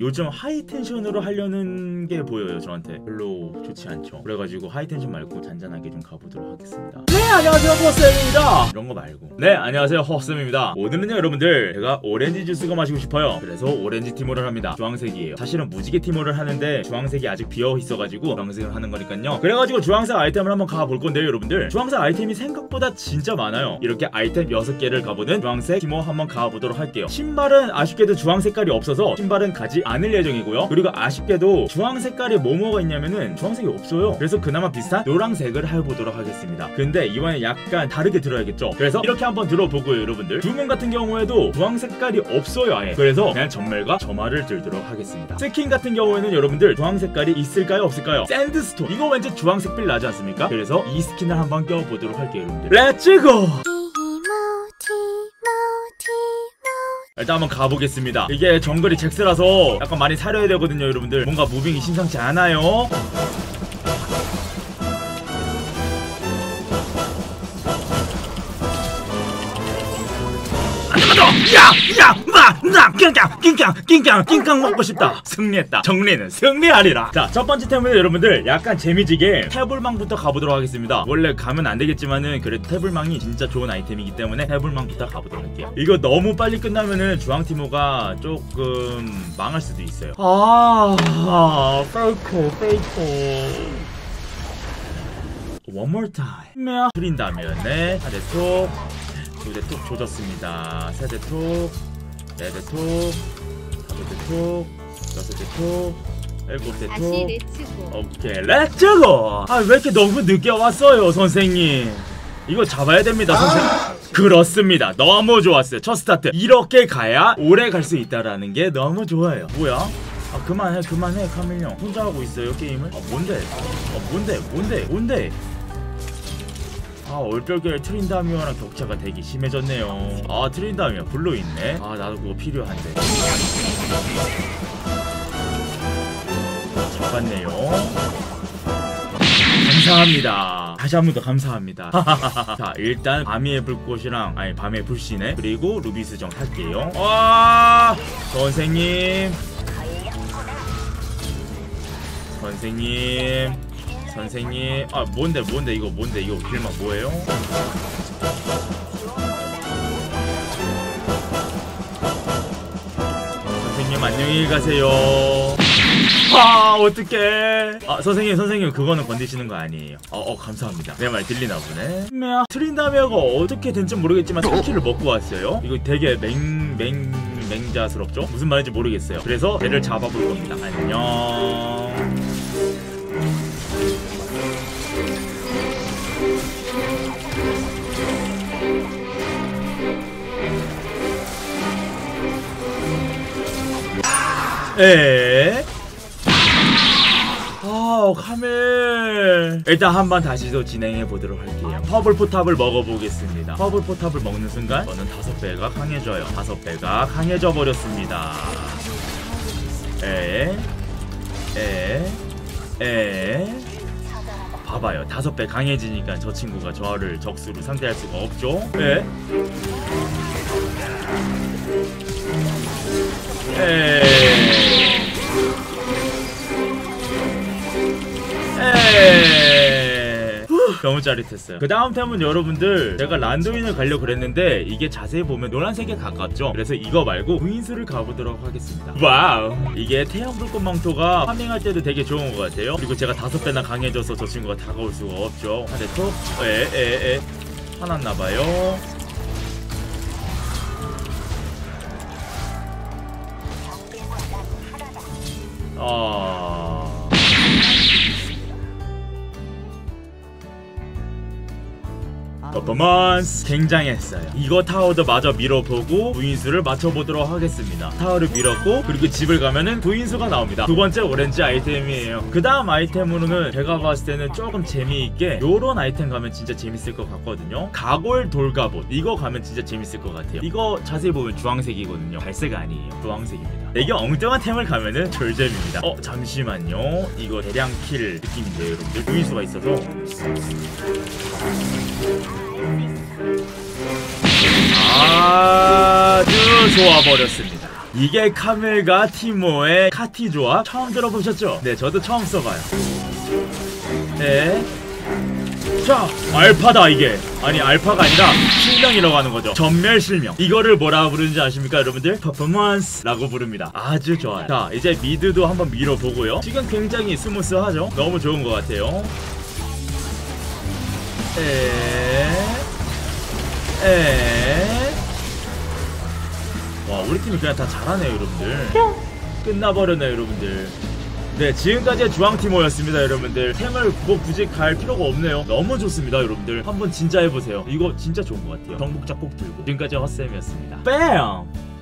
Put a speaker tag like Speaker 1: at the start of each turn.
Speaker 1: 요즘 하이텐션으로 하려는 게 보여요. 저한테 별로 좋지 않죠. 그래가지고 하이텐션 말고 잔잔하게 좀 가보도록 하겠습니다. 네, 안녕하세요, 허쌤입니다. 이런 거 말고. 네, 안녕하세요, 허쌤입니다. 오늘은요, 여러분들, 제가 오렌지 주스가 마시고 싶어요. 그래서 오렌지 티모를 합니다. 주황색이에요. 사실은 무지개 티모를 하는데 주황색이 아직 비어 있어가지고 주황색을 하는 거니까요. 그래가지고 주황색 아이템을 한번 가볼 건데요, 여러분들. 주황색 아이템이 생각보다 진짜 많아요. 이렇게 아이템 6개를 가보는 주황색 티모 한번 가보도록 할게요. 신발은 아쉽게도 주황 색깔이 없어서 신발은 가지 않을 예정이고요. 그리고 아쉽게도 주황 색깔이 뭐가 있냐면은 주황색이 없어요. 그래서 그나마 비슷한 노란색을 해보도록 하겠습니다. 근데 이번엔 약간 다르게 들어야겠죠. 그래서 이렇게 한번 들어보고요, 여러분들. 주문 같은 경우에도 주황 색깔이 없어요, 아예. 그래서 그냥 전멸과 점화를 들도록 하겠습니다. 스킨 같은 경우에는 여러분들 주황 색깔이 있을까요, 없을까요? 샌드스톤, 이거 왠지 주황색 빌 나지 않습니까? 그래서 이 스킨을 한번 껴보도록 할게요, 여러분들. 렛츠고! 일단 한번 가보겠습니다. 이게 정글이 잭스라서 약간 많이 사려야 되거든요, 여러분들. 뭔가 무빙이 심상치 않아요. 낑깡 먹고 싶다. 승리했다. 정리는 승리하리라. 자, 첫 번째 템은 여러분들 약간 재미지게 태블망부터 가보도록 하겠습니다. 원래 가면 안 되겠지만은 그래도 태블망이 진짜 좋은 아이템이기 때문에 태블망부터 가보도록 할게요. 이거 너무 빨리 끝나면은 주황티모가 조금 망할 수도 있어요. 페이코. One more time. 흐린 다음에 한 대 톡, 두 대 톡 조졌습니다. 세 대 톡, 네 대 톡, 다섯 대 톡, 여섯 대 톡, 일곱 대 톡. 오케이, 렛츠고! 아, 왜 이렇게 너무 늦게 왔어요, 선생님? 이거 잡아야 됩니다, 선생님. 그렇습니다. 너무 좋았어요. 첫 스타트. 이렇게 가야 오래 갈 수 있다라는 게 너무 좋아요. 뭐야? 아, 그만해, 카밀 형. 혼자 하고 있어요, 게임을? 뭔데? 아, 얼떨결에 트린다미어랑 격차가 되게 심해졌네요. 아, 트린다미어 블루 있네. 아, 나도 그거 필요한데. 잡았네요. 감사합니다. 다시 한 번 더 감사합니다. 자, 일단 밤의 불꽃이랑 밤의 불씨네. 그리고 루비스정 할게요. 와, 선생님. 아, 뭔데 이거 길막 뭐예요? 선생님 안녕히 가세요. 아, 어떡해. 아, 선생님 그거는 건드시는 거 아니에요. 감사합니다. 내 말 들리나 보네. 트린다미어가 어떻게 된지 모르겠지만 스킬을 먹고 왔어요. 이거 되게 맹자스럽죠? 무슨 말인지 모르겠어요. 그래서 얘를 잡아볼 겁니다. 안녕. 카멜. 일단 한번 다시 또 진행해 보도록 할게요. 퍼블 포탑을 먹어보겠습니다. 퍼블 포탑을 먹는 순간 저는 5배가 강해져요. 5배가 강해져 버렸습니다. 봐봐요. 5배 강해지니까 저 친구가 저를 적수로 상대할 수가 없죠. 너무 짜릿했어요. 그 다음 템은 여러분들 제가 란두인을 가려고 그랬는데 이게 자세히 보면 노란색에 가깝죠. 그래서 이거 말고 부인수를 가보도록 하겠습니다. 와우, 이게 태양 불꽃망토가 파밍할 때도 되게 좋은 것 같아요. 그리고 제가 5배나 강해져서 저 친구가 다가올 수가 없죠. 한 대 톡. 화났나봐요. 퍼포먼스 굉장했어요. 이거 타워도 마저 밀어보고 부인수를 맞춰보도록 하겠습니다. 타워를 밀었고 그리고 집을 가면은 부인수가 나옵니다. 두 번째 오렌지 아이템이에요. 그 다음 아이템으로는 제가 봤을 때는 조금 재미있게 요런 아이템 가면 진짜 재밌을 것 같거든요. 가골 돌갑옷, 이거 가면 진짜 재밌을 것 같아요. 이거 자세히 보면 주황색이거든요. 갈색 아니에요, 주황색입니다. 이게 엉뚱한 템을 가면은 졸잼입니다. 잠시만요. 이거 대량 킬 느낌인데요, 여러분들. 부인수가 있어서 아주 좋아버렸습니다. 이게 카멜과 티모의 카티 조합 처음 들어보셨죠? 네, 저도 처음 써봐요. 네. 자, 알파다 이게. 아니, 알파가 아니라 실명이라고 하는 거죠. 전멸 실명. 이거를 뭐라 부르는지 아십니까, 여러분들? 퍼포먼스라고 부릅니다. 아주 좋아요. 자, 이제 미드도 한번 밀어보고요. 지금 굉장히 스무스하죠? 너무 좋은 것 같아요. 와, 우리 팀이 그냥 다 잘하네요, 여러분들. 끝나버렸네요, 여러분들. 네, 지금까지의 주황티모였습니다, 여러분들. 템을 뭐 굳이 갈 필요가 없네요. 너무 좋습니다, 여러분들. 한번 진짜 해보세요. 이거 진짜 좋은 것 같아요. 정복자 꼭 들고. 지금까지 헛쌤이었습니다. 뺨!